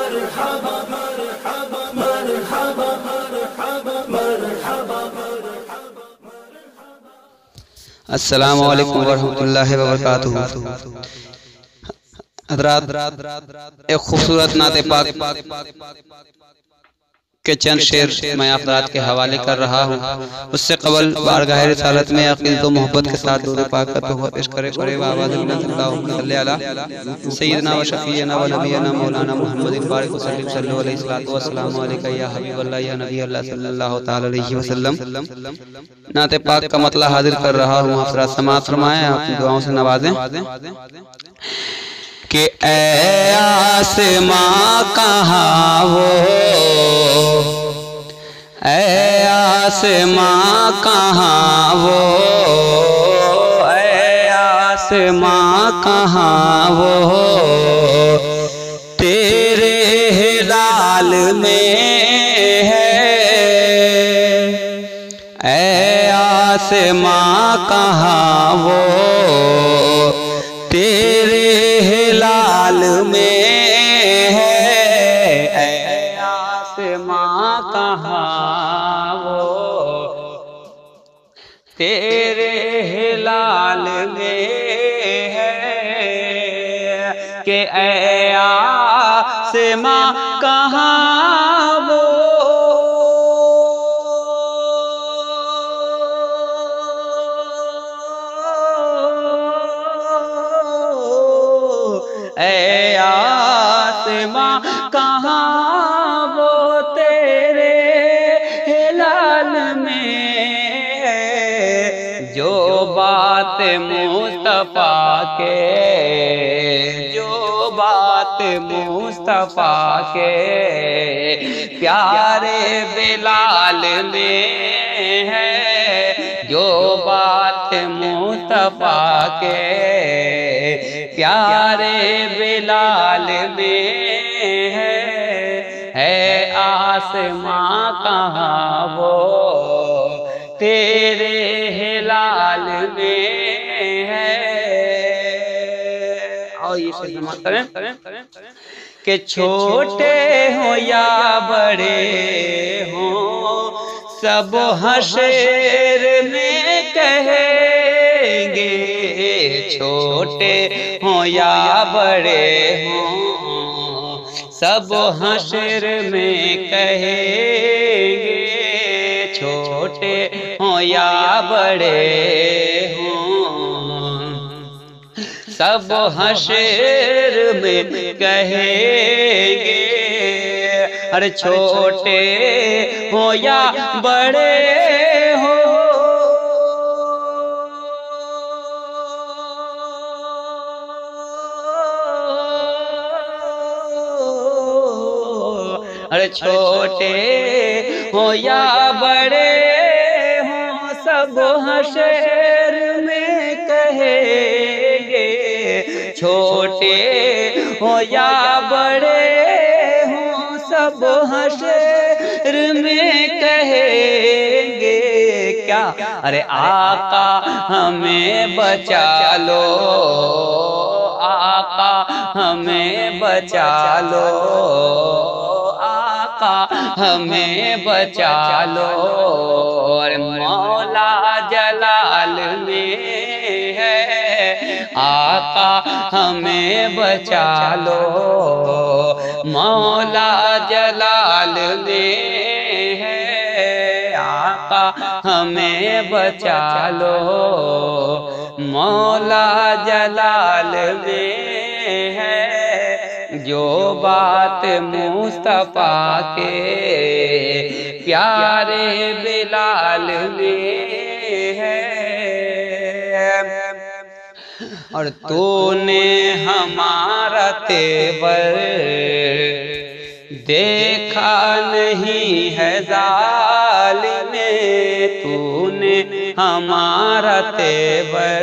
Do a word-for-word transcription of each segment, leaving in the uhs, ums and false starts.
السلام علیکم ورحمۃ اللہ وبرکاتہ۔ حضرات، ایک خوبصورت نعت پاک کے چند شعر میں آپ حضرات کے حوالے کر رہا ہوں۔ اس سے قبل بارگاہ رسالت میں عقیدت و محبت کے ساتھ درود پاک کا تحفہ پیش کرے کرے آواز بلند اللہم صلی علی سیدنا و شفیعنا و نبینا مولانا محمد بارک وسلم صلی اللہ علیہ وسلم علیکہ یا حبیب اللہ یا نبی اللہ صلی اللہ تعالی علیہ وسلم۔ نعت پاک کا مطلع حاضر کر رہا ہوں، آپ حضرات سماعت فرمائیں، اپنی دعاؤں سے نوازیں کہ اے آسماں کہاں وہ، اے آسماں کہاں وہ، اے آسماں کہاں وہ، تیرے ہلال میں ہے، اے آسماں کہاں وہ، تیرے ہلال میں ہے، اے آسماں کہاں وہ، تیرے ہلال میں ہے، کہ اے آسماں کہاں وہ، اے آسماں کہاں وہ، تیرے ہلال میں ہے، جو بات مصطفیٰ کے، جو بات مصطفیٰ کے پیارے بلال میں ہے، جو بات مصطفیٰ کے پیارے بلال میں ہے، ہے آسماں کہاں وہ، تیرے ہلال میں ہے۔ اور یہ سماعت کریں کہ چھوٹے ہوں یا بڑے ہوں، سب حشر میں کہیں گے، چھوٹے ہوں یا بڑے ہوں، سب حشر میں کہیں گے، چھوٹے ہوں یا بڑے ہوں، سب حشر میں کہیں گے، ارے چھوٹے ہوں یا بڑے ہوں، ارے چھوٹے ہوں یا بڑے ہوں، سب حشر میں کہیں گے، چھوٹے ہوں یا بڑے ہوں، سب حشر میں کہیں گے، کیا ارے آقا ہمیں بچا لو، آقا ہمیں بچا لو، آقا ہمیں بچا لو، اور مولا جلال میں ہے، آقا ہمیں بچا لو، مولا جلال میں ہے، آقا ہمیں بچا لو، مولا جلال میں ہے، جو بات مصطفیٰ کے پیارے بلال میں ہے۔ اور تو نے ہمارا تیور دیکھا نہیں ہے ظالم، تو نے ہمارا تیور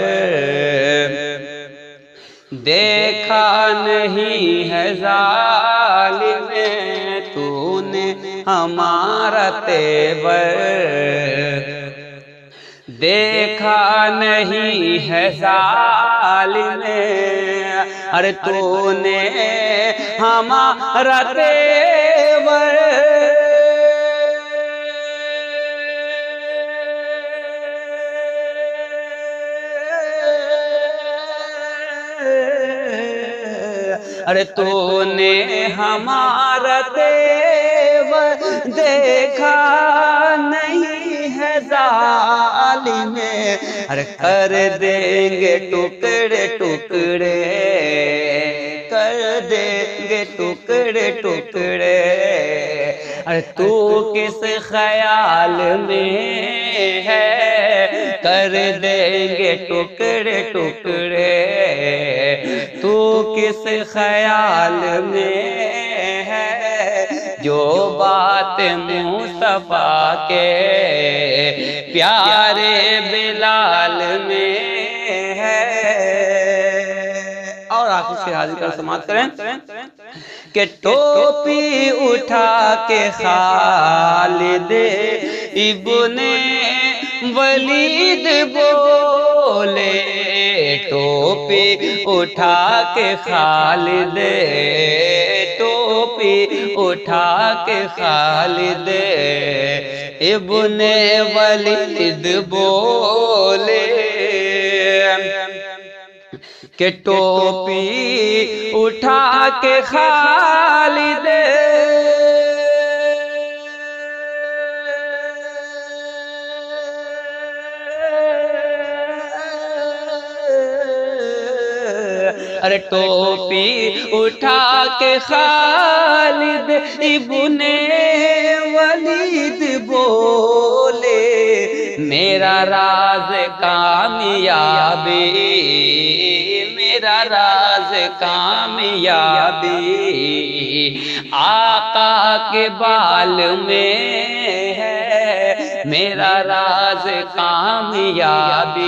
دیکھا نہیں ہے ظالم، تو نے ہمارا تیور دیکھا نہیں ہے ظالم ارے تو نے ہمارا تیور ارے تو نے ہمارا تیور دیکھا نہیں ہے ظالم ارے کر دیں گے ٹکڑے ٹکڑے کر دیں گے ٹکڑے ٹکڑے ارے تو کس خیال میں ہے کر دیں گے ٹکڑے ٹکڑے تو کس خیال میں ہے جو بات مصطفیٰ کے پیارے بلال میں ہے۔ اور آخر سے حاضر کر سماعت کریں کہ ٹوپی اٹھا کے خالد ابن ولید بولے ٹوپی اٹھا کے خالد ٹوپی اٹھا کے خالد ابن ولید بولے کہ ٹوپی اٹھا کے خالد ارے ٹوپی اٹھا کے خالد ابن ولید بولے میرا راز کامیابی میرا راز کامیابی آقا کے بال میں ہے میرا راز کامیابی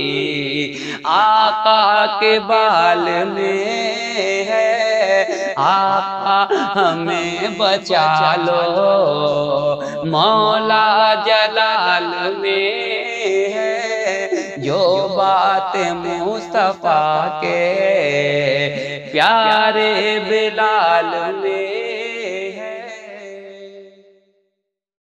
آقا کے بال میں ہے آقا ہمیں بچا لو مولا جلال میں ہے جو بات مصطفیٰ کے پیارے بلال میں